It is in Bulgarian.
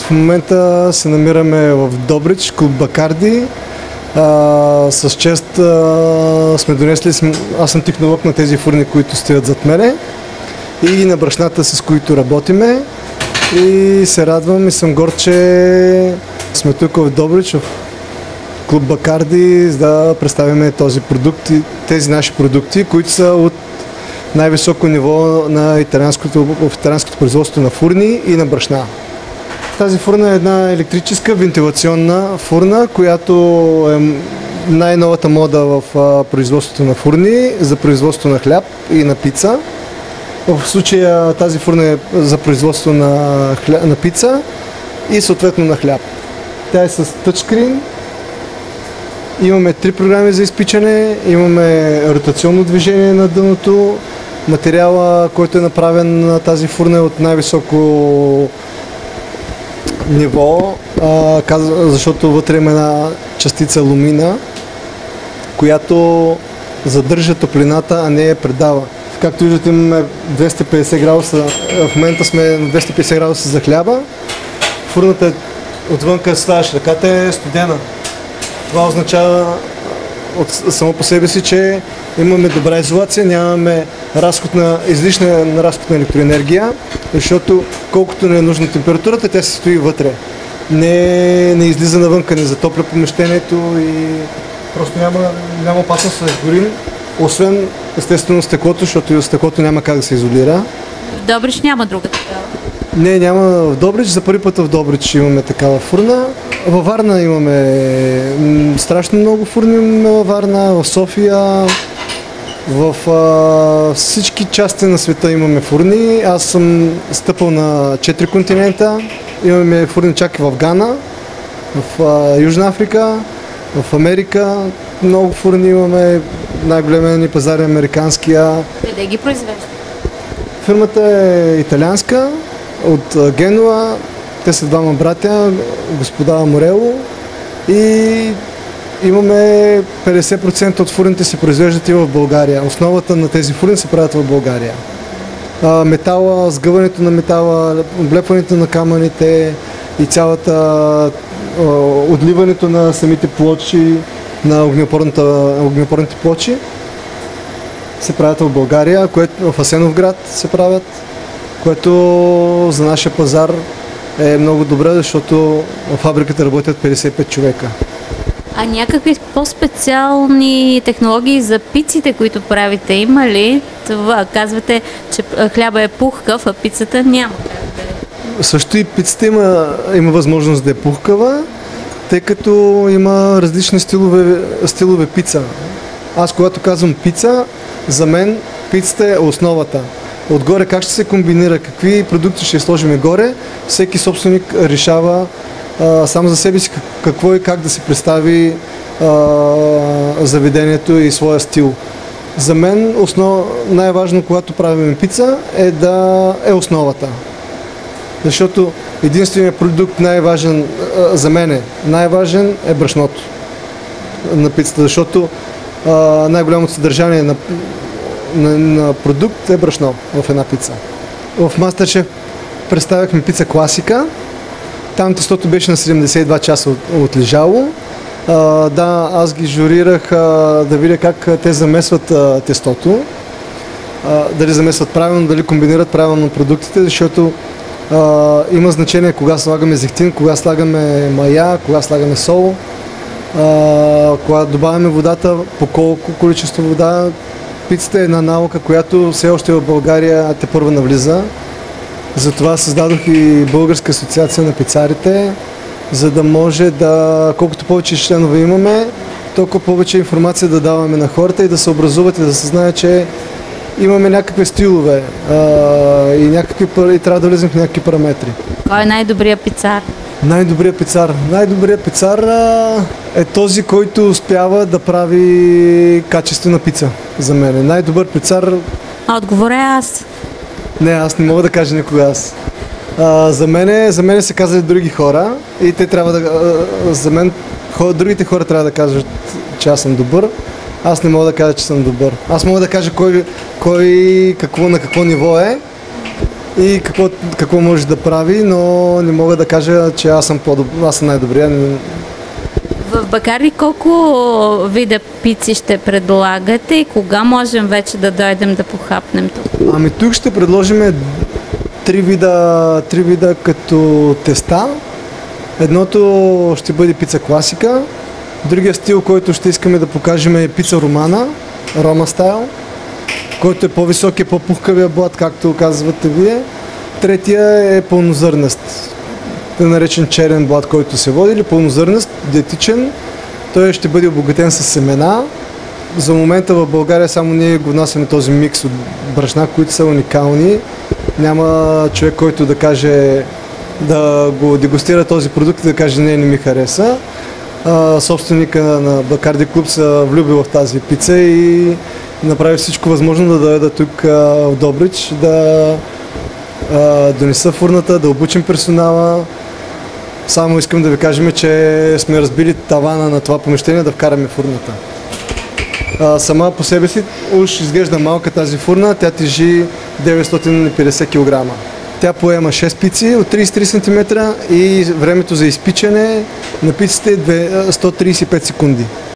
В момента се намираме в Добрич, клуб Бакарди. С чест сме донесли, аз съм технолог на тези фурни, които стоят зад мене и на брашната, с които работиме. И се радвам и съм горд, че сме тук в Добрич, в клуб Бакарди, за да представим този продукт и тези наши продукти, които са от най-високо ниво на италианското производство на фурни и на брашна. Тази фурна е една електрическа вентилационна фурна, която е най-новата мода в производството на фурни, за производство на хляб и на пица. В случая тази фурна е за производство на пица и съответно на хляб. Тя е с тъчскрин. Имаме 3 програми за изпичане, имаме ротационно движение на дъното. Материала, който е направен на тази фурна, е от най-високо ниво, защото вътре има една частица алумина, която задържа топлината, а не я предава. Както виждате, имаме 250 градуса, в момента сме на 250 градуса за хляба. Фурната отвънка ставаш, ръката е студена. Това означава само по себе си, че имаме добра изолация, нямаме излишна разход на електроенергия, защото колкото не е нужна температурата, тя се стои вътре. Не излиза навънка, не затопля помещението и просто няма опасност да се изгорим, освен естествено стъклото, защото и стъклото няма как да се изолира. В Добрич няма друга такава? Не, няма в Добрич. За първи път в Добрич имаме такава фурна. Във Варна имаме страшно много фурни, във Варна, в София, в всички части на света имаме фурни. Аз съм стъпал на 4 континента. Имаме фурни чак и в Гана, в Южна Африка, в Америка. Много фурни имаме. Най-големият ни пазар е американския. Къде ги произвежда? Фирмата е италианска, от Генуа. Те са двама братя, господа Морело, и имаме 50% от фурните се произвеждат и в България. Основата на тези фурни се правят в България. Метала, сгъването на метала, облепването на камъните и цялата отливането на самите плочи, на огнеупорните плочи се правят в България, в Асеновград се правят, което за нашия пазар е много добре, защото в фабриката работят 55 човека. А някакви по-специални технологии за пиците, които правите, има ли? Това казвате, че хляба е пухкав, а пицата няма. Също и пицата има възможност да е пухкава, тъй като има различни стилове пица. Аз когато казвам пица, за мен пицата е основата. Отгоре как ще се комбинира, какви продукти ще сложим горе, всеки собственик решава сам за себе си какво и как да се представи заведението и своя стил. За мен най-важно, когато правим пица, е да е основата. Защото единственият продукт най-важен за мен е брашното на пицата, защото най-голямото съдържание на продукт е брашно в една пица. В MasterChef представяхме пица класика. Там тестото беше на 72 часа отлежало. Аз ги журирах да видя как те замесват тестото. Дали замесват правилно, дали комбинират правилно продуктите, защото има значение кога слагаме зехтин, кога слагаме мая, кога слагаме сол, кога добавяме водата, по колко количество вода. Пицата е една наука, която все още в България тепърва навлиза. Затова създадох и Българска асоциация на пицарите, за да може колкото повече членове имаме, толкова повече информация да даваме на хората и да се образуват и да се знае, че имаме някакви стилове и трябва да влезем в някакви параметри. Кой е най-добрият пицар? Най-добрият пицар е този, който успява да прави качествена пица за мен. Най-добър пицар... Отговоря аз. Не, аз не мога да кажа никога аз. За мен се казали други хора и те трябва другите хора трябва да кажат, че аз съм добър. Аз не мога да кажа, че съм добър. Аз мога да кажа кой на какво ниво е, и какво може да прави, но не мога да кажа, че аз съм най-добрия. В Бакарди колко вида пици ще предлагате и кога можем вече да дойдем да похапнем тук? Ами тук ще предложим три вида като теста. Едното ще бъде пица класика, другия стил, който ще искаме да покажем е пица романа, Рома стайл, който е по-висок и по-пухкавия блат, както казвате вие. Третия е пълнозърнест, наречен черен блат, който се води, или пълнозърнест, диетичен. Той ще бъде обогатен с семена. За момента в България само ние го внасяме този микс от брашна, които са уникални. Няма човек, който да каже, да го дегустира този продукт и да каже не ми хареса. Собственика на Бакарди Клуб се влюби в тази пица и направи всичко възможно да дойда тук в Добрич, да донеса фурната, да обучим персонала. Само искам да ви кажем, че сме разбили тавана на това помещение да вкараме фурната. Сама по себе си уж изглежда малка тази фурна, тя тежи 950 кг. Тя поема 6 пици от 33 см и времето за изпичане на пиците е 135 секунди.